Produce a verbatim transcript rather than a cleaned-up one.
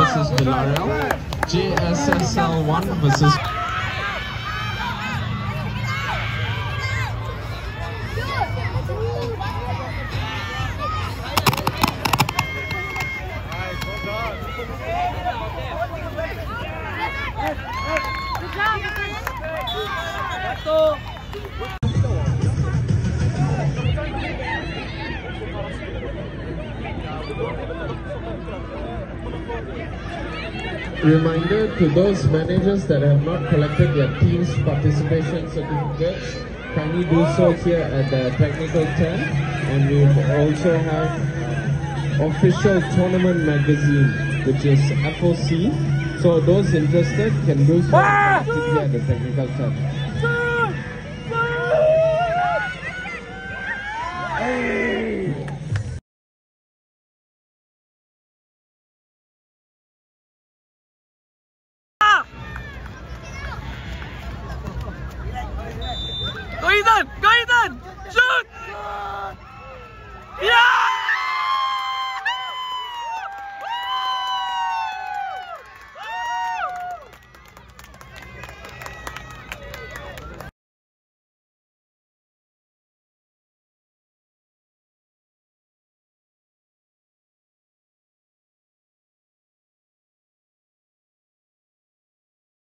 versus Villarreal. J S S L one versus... Reminder to those managers that have not collected their team's participation certificates, kindly do so here at the technical tent. And we also have official tournament magazine, which is F O C. So those interested can do so here at the technical tent. Go Ethan! Go Ethan! Shoot!